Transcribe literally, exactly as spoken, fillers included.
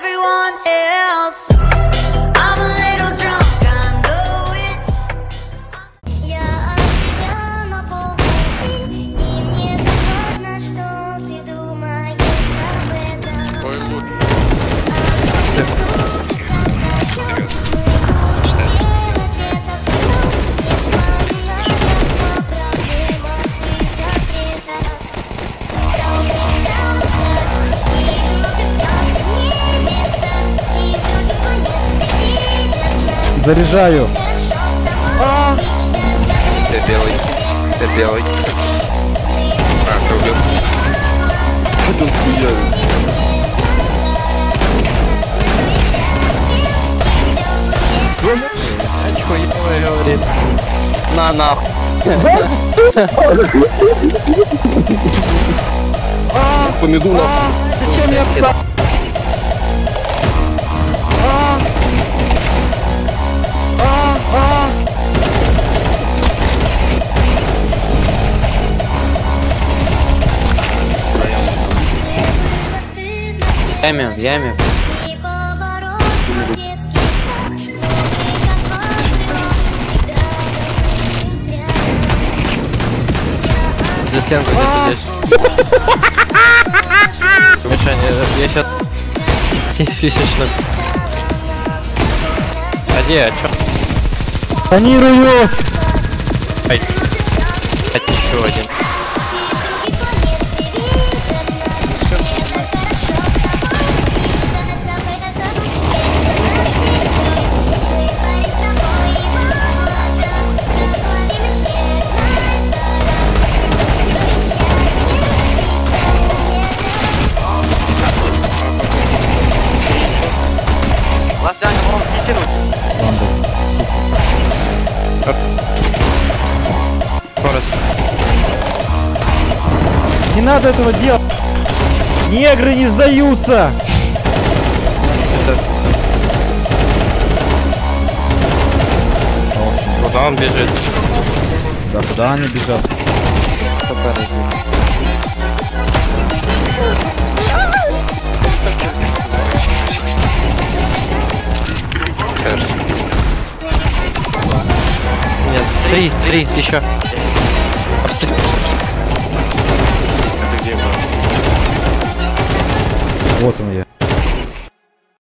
everyone else. I'm a little drunk, I know it. Я от тебя на полпути, и мне так важно, что ты думаешь об этом. Ой, вот. Заряжаю. А! Ты белый. Ты белый. А, ты убил. Тут хуярит. Очко ебаное говорит. На нахуй. Помиду нахуй. Зачем я встал? В яме, в яме. За стенку где-то здесь. Мишаня, я сейчас... Фисично. А где, а чё? Планирую. Ай. Опять еще один. Не надо этого делать. Негры не сдаются. Это... Куда он бежит? Да, куда они бежат? Нет, три, три, еще. Вот он я.